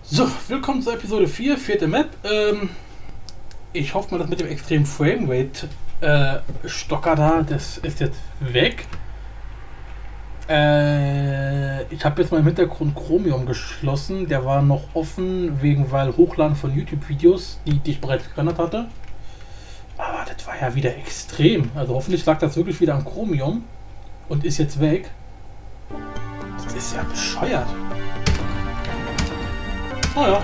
So, willkommen zur Episode 4, vierte Map. Ich hoffe mal, dass mit dem extremen Framerate Stocker da, das ist jetzt weg. Ich habe jetzt mal im Hintergrund Chromium geschlossen. Der war noch offen, weil Hochladen von YouTube-Videos, die ich bereits gerendert hatte. Aber das war ja wieder extrem. Also hoffentlich lag das wirklich wieder am Chromium und ist jetzt weg. Das ist ja bescheuert. Oh ja.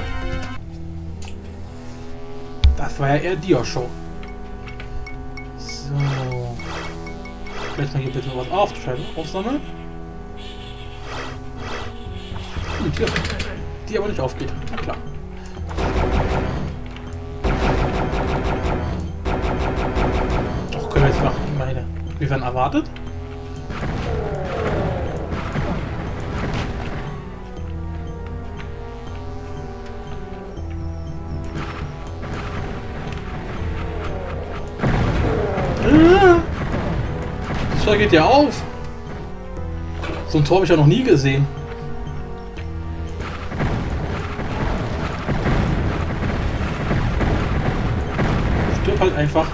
Das war ja eher Dia-Show. So. Vielleicht mal hier bitte was aufsammeln. Tür. Die aber nicht aufgeht. Na klar. Doch, können wir jetzt machen. Meine. Wir werden erwartet. Das Tor geht ja auf. So ein Tor habe ich ja noch nie gesehen. Stirb halt einfach.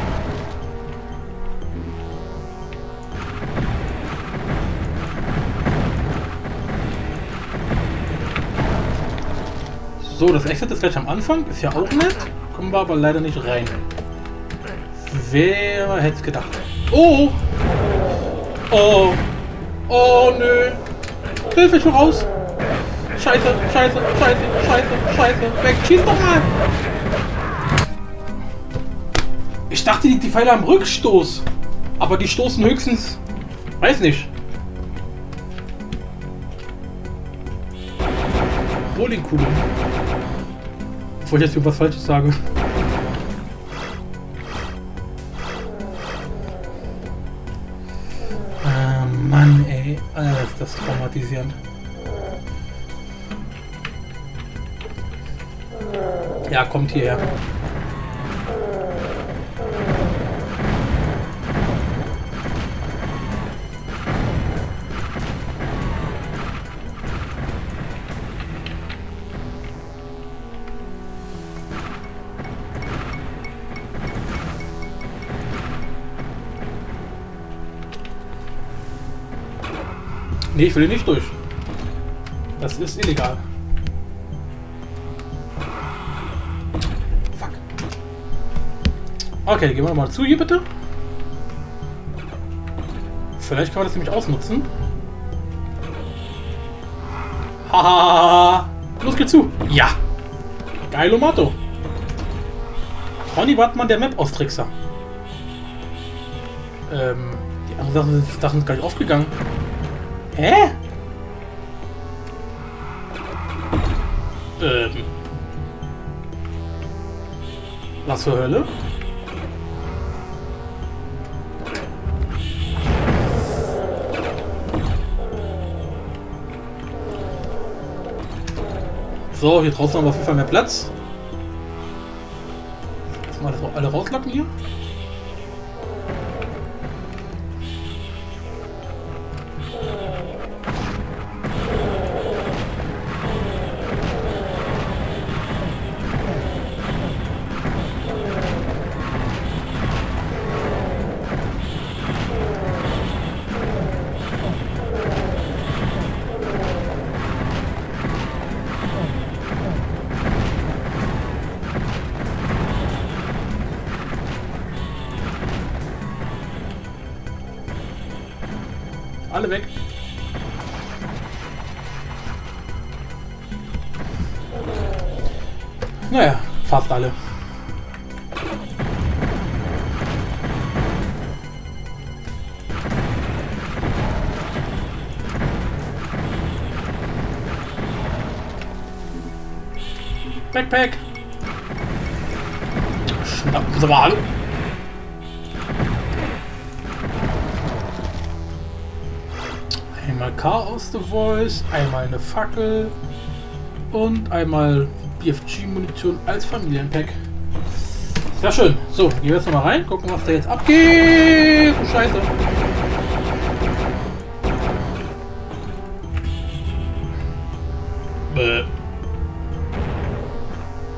So, das Exit ist gleich am Anfang. Ist ja auch nett. Kommen wir aber leider nicht rein. Wer hätte es gedacht? Oh! Oh! Oh, nö! Hilfe, ich will raus! Scheiße, scheiße, scheiße, scheiße, scheiße! Weg! Schieß doch mal! Ich dachte, die Pfeile haben Rückstoß. Aber die stoßen höchstens... Weiß nicht. Bowlingkugel. Bevor ich jetzt irgendwas Falsches sage. Mann, ey. Alter, ist das traumatisierend. Ja, kommt hierher. Nee, ich will hier nicht durch. Das ist illegal. Fuck. Okay, gehen wir mal zu hier bitte. Vielleicht kann man das nämlich ausnutzen. Haha. Los geht's zu. Ja. Geilo Motto. Ronny Wattmann, der Map-Austrickser. Die anderen Sachen sind gar nicht aufgegangen. Hä? Was zur Hölle? So, hier draußen haben wir auf jeden Fall mehr Platz. Lass mal das auch alle rauslocken hier. Alle weg. Naja, fast alle. Backpack. Schnappen Sie mal. Einmal Chaos The Voice, einmal eine Fackel und einmal BFG-Munition als Familienpack. Sehr schön. So, gehen wir jetzt nochmal rein, gucken, was da jetzt abgeht. Oh, Scheiße.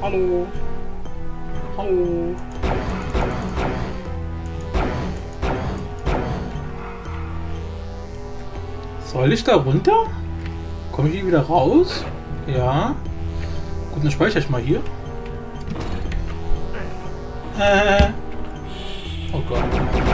Hallo. Hallo. Soll ich da runter? Komme ich hier wieder raus? Ja. Gut, dann speichere ich mal hier. Oh Gott.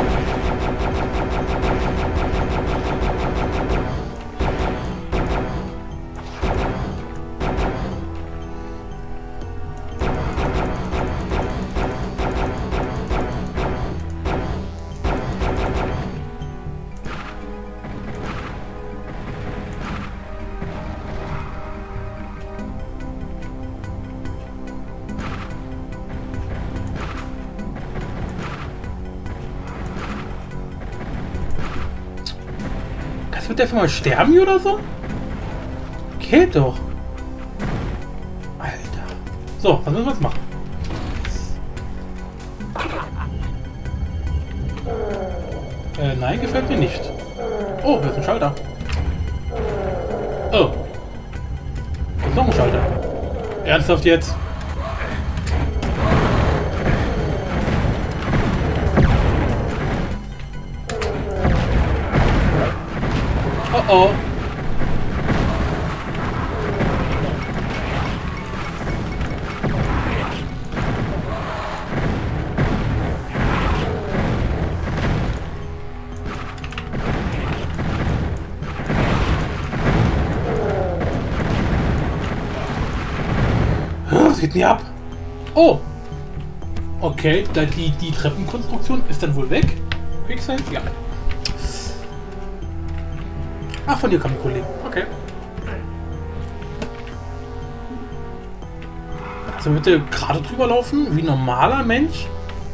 Wird der für mal sterben hier oder so? Geht doch. Alter. So, was müssen wir jetzt machen? Nein, gefällt mir nicht. Oh, hier ist ein Schalter. Oh. Hier ist noch ein Schalter. Ernsthaft jetzt? Oh oh. Was geht denn hier ab? Oh! Okay, die Treppenkonstruktion ist dann wohl weg. Quicksand? Ja. Ach, von dir kam die Kollege. Okay. Also bitte gerade drüber laufen, wie ein normaler Mensch.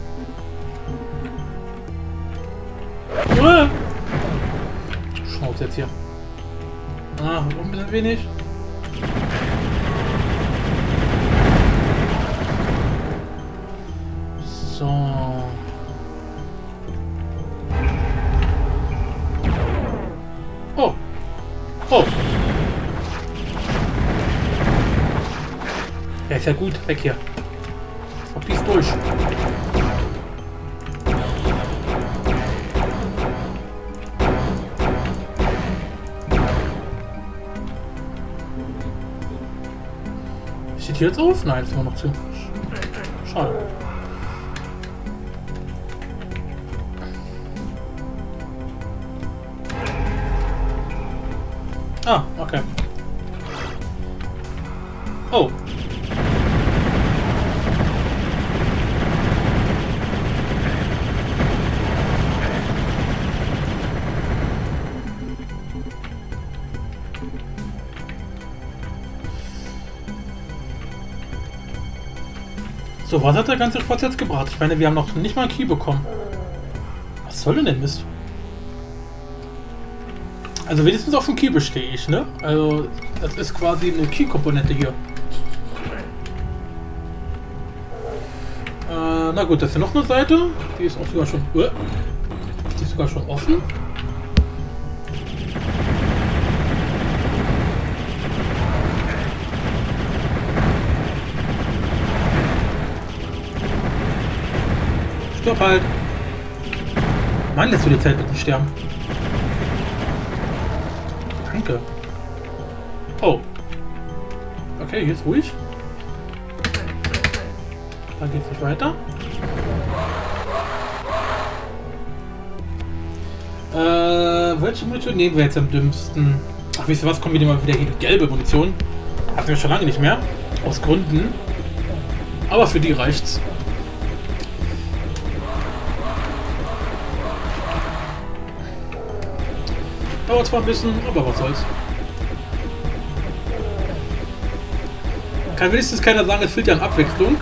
Schaut jetzt hier. Ah, ein bisschen wenig. So. Oh. Oh. Ja, ist ja gut. Weg hier. Verpiss durch. Steht hier jetzt auf? Nein, ist immer noch zu. Schade. Ah, okay. Oh. So, was hat der ganze Spaß jetzt gebracht? Ich meine, wir haben noch nicht mal einen Key bekommen. Was soll denn Mist? Also wenigstens auf dem Key bestehe ich, ne? Also das ist quasi eine Key-Komponente hier. Na gut, das ist ja noch eine Seite. Die ist auch sogar schon. Die ist sogar schon offen. Stopp halt! Mann, lässt du die Zeit bitte sterben. Danke. Oh. Okay, jetzt ruhig. Dann geht's nicht weiter. Welche Munition nehmen wir jetzt am dümmsten? Ach, wisst ihr was? Kommen wir mal wieder hier die gelbe Munition. Hatten wir schon lange nicht mehr. Aus Gründen. Aber für die reicht's. Dauert zwar ein bisschen, aber was soll's. Kann wenigstens keiner sagen, es fehlt ja an Abwechslung.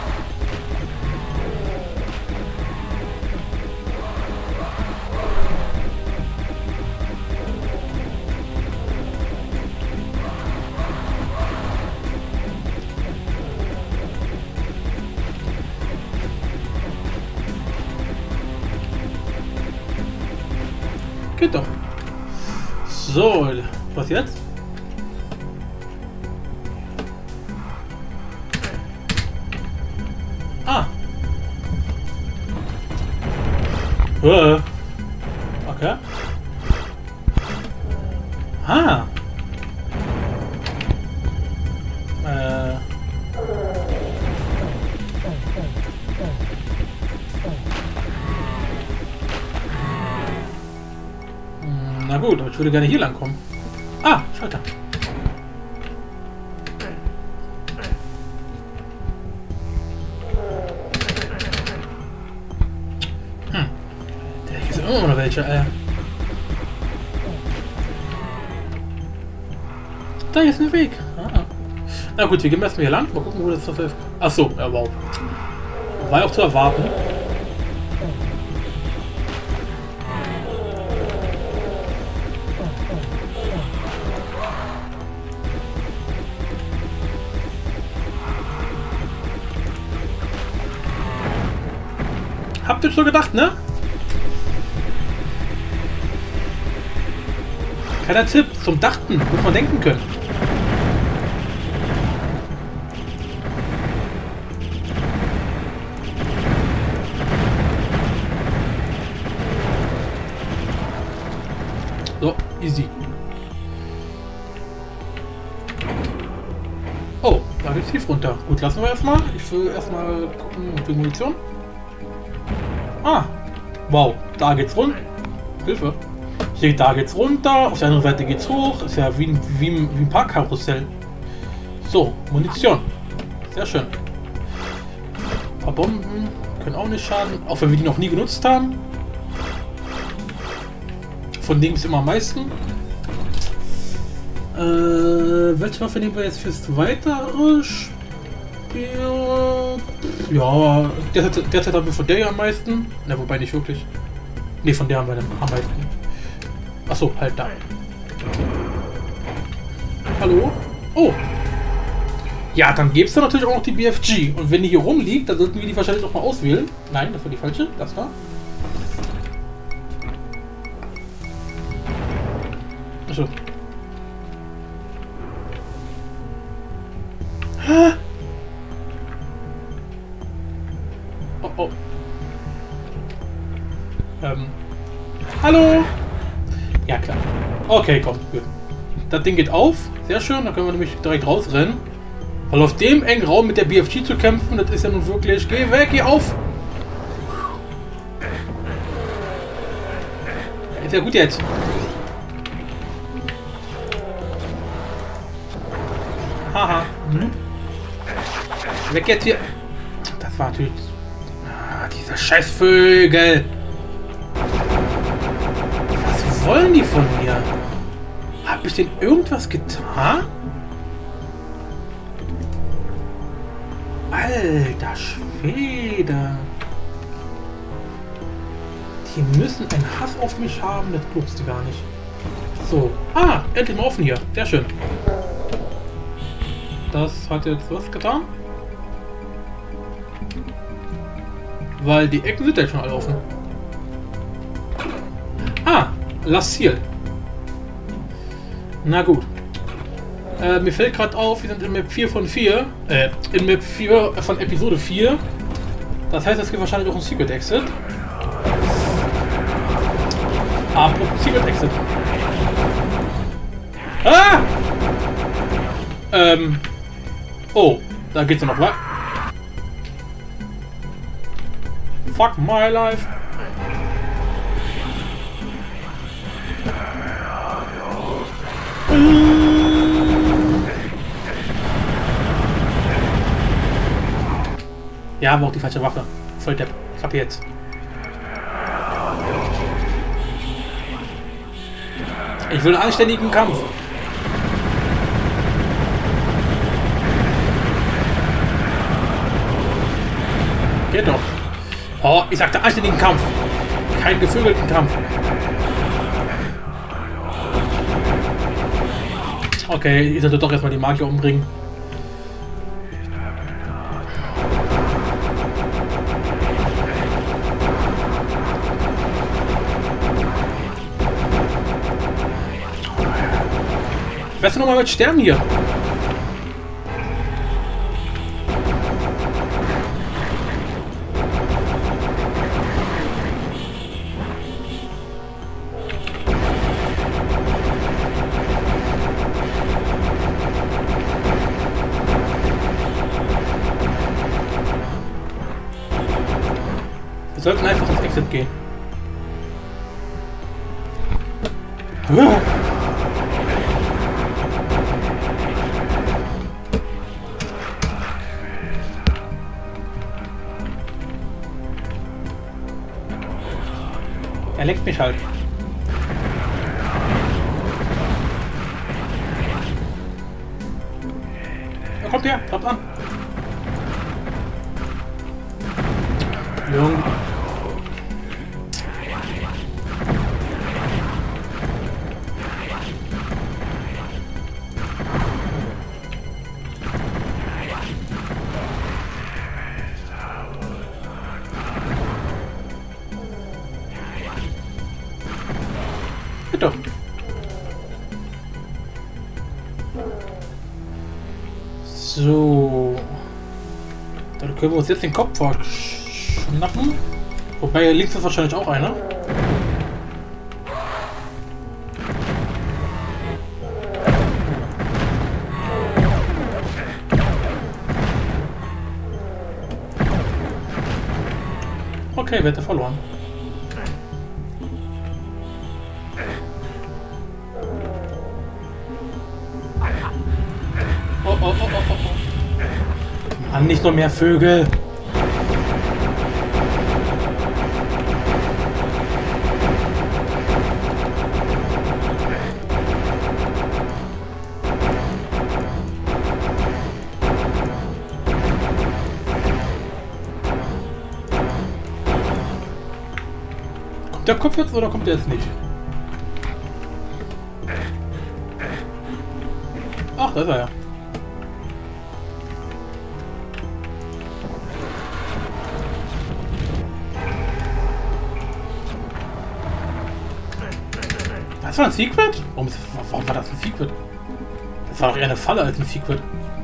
Geht doch. So, was jetzt? Okay. Ah. Na gut, aber ich würde gerne hier lang kommen. Ah, Schalter. Hier sind immer noch welche. Da ist ein Weg. Ah. Na gut, wir gehen erstmal hier lang. Mal gucken, wo das noch ist. Achso, ja, wow. War ja auch zu erwarten. Habt ihr schon gedacht, ne? Keiner Tipp zum Dachten, muss man denken können. So, easy. Oh, da geht's tief runter. Gut, lassen wir erstmal. Ich will erstmal gucken wegen Munition. Ah, wow, da geht's runter. Hilfe. Hier, da geht's runter, auf der anderen Seite geht's hoch. Ist ja wie ein Parkkarussell. So, Munition. Sehr schön. Ein paar Bomben können auch nicht schaden, auch wenn wir die noch nie genutzt haben. Von denen ist immer am meisten. Welche Waffe nehmen wir jetzt fürs weitere Spiel? Ja, derzeit haben wir von der ja am meisten. Na, wobei nicht wirklich. Ne, von der haben wir am meisten. Achso, halt da. Hallo? Oh! Ja, dann gäbe es da natürlich auch noch die BFG. Und wenn die hier rumliegt, dann sollten wir die wahrscheinlich auch mal auswählen. Nein, das war die falsche. Das da. Achso. Oh, oh. Hallo? Ja, klar. Okay, komm. Gut. Das Ding geht auf. Sehr schön. Dann können wir nämlich direkt rausrennen. Weil auf dem engen Raum mit der BFG zu kämpfen, das ist ja nun wirklich... Geh weg, geh auf! Ist ja gut jetzt. Haha. Hm. Weg jetzt hier. Das war natürlich... Ah, diese Scheißvögel. Was wollen die von mir? Hab ich denn irgendwas getan? Alter Schwede. Die müssen einen Hass auf mich haben, das glaubst du gar nicht. So. Ah, endlich mal offen hier. Sehr schön. Das hat jetzt was getan? Weil die Ecken sind ja schon alle offen. Ah, Last Ziel. Na gut. Mir fällt gerade auf, wir sind in Map 4 von 4. In Map 4 von Episode 4. Das heißt, es gibt wahrscheinlich auch ein Secret Exit. Apropos Secret Exit. Ah! Oh, da geht's ja noch weiter. Fuck my life. Ja, aber auch die falsche Waffe. Voll Depp. Ich hab jetzt. Ich will einen anständigen Kampf. Geht doch. Oh, ich sagte anständigen Kampf. Keinen gevögelten Kampf. Okay, ich sollte doch erstmal die Magier umbringen. Weißt du nochmal mit Sternen hier? sollten einfach ins Exit gehen. Er leckt mich halt. Er kommt her, kommt an. Junge. Bitte. So. Dann können wir uns jetzt den Kopf schnappen. Wobei links ist wahrscheinlich auch einer. Okay, Wette verloren. Oh, oh, oh, oh, oh. Mann, nicht noch mehr Vögel. Kommt der Kopf jetzt oder kommt der jetzt nicht? Ach, da ist er ja. Das war ein Secret? Warum war das ein Secret? Das war doch eher eine Falle als ein Secret.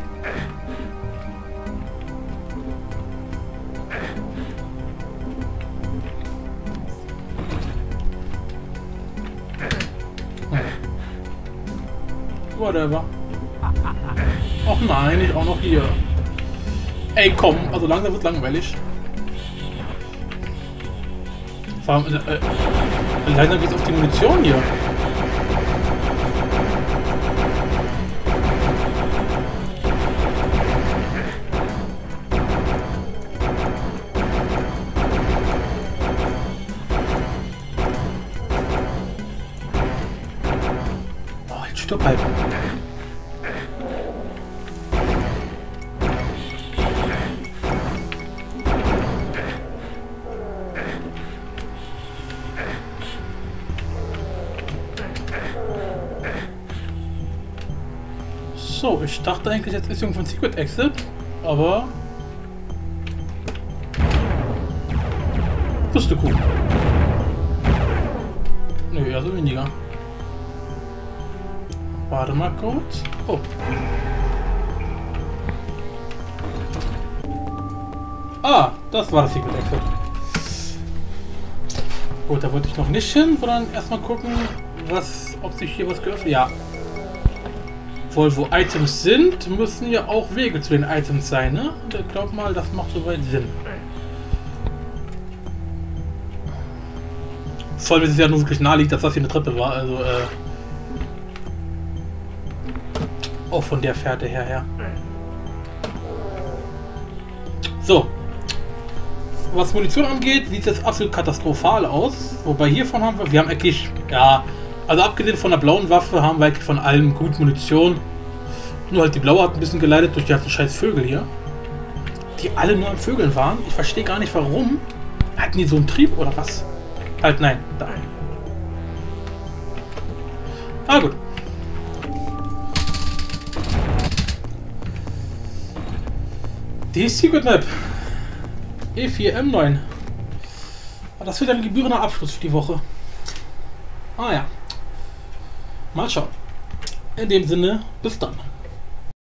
Whatever. Ach nein, nicht auch noch hier. Ey, komm, also langsam wird langweilig. Vor allem, langsam geht's auf die Munition hier. Oh, jetzt stirb halt. So, ich dachte eigentlich, jetzt ist irgendwo ein Secret Exit, aber... Wusste Kuh. Nö, eher so weniger. Warte mal kurz. Oh. Ah, das war das Secret Exit. Gut, da wollte ich noch nicht hin, sondern erstmal gucken, ob sich hier was geöffnet. Ja. Wohl, wo Items sind, müssen ja auch Wege zu den Items sein, ne? Und ich glaube mal, das macht soweit Sinn. Vor allem ist es ja nur wirklich naheliegend, dass das hier eine Treppe war, also auch von der Fährte her. So. Was Munition angeht, sieht es jetzt absolut katastrophal aus. Wobei hiervon haben wir haben eigentlich, ja, also abgesehen von der blauen Waffe haben wir eigentlich von allem gut Munition. Nur halt die blaue hat ein bisschen geleitet durch die ganzen scheiß Vögel hier. Die alle nur am Vögeln waren. Ich verstehe gar nicht warum. Hatten die so einen Trieb oder was? Halt nein, da. Ah gut. Die Secret Map. E4M9. Das wird ein gebührender Abschluss für die Woche. Ah ja. Mal schauen. In dem Sinne, bis dann.